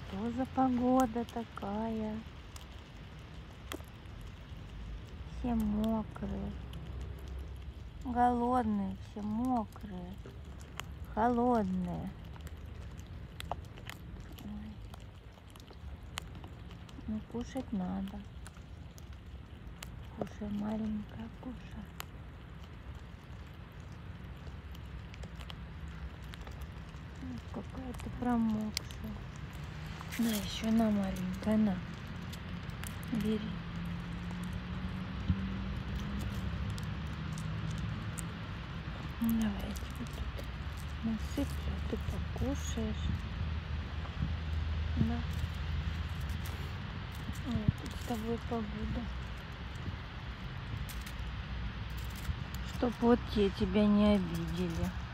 Что за погода такая? Все мокрые, голодные, все мокрые, холодные. Ой. Ну, кушать надо. Кушай, маленькая, кушай. Какая ты промокшая. На, еще на, маленькая, на. Бери. Давай я тебе тут насыплю, ты покушаешь. Да. Я тут с тобой побуду. Чтоб вот те тебя не обидели.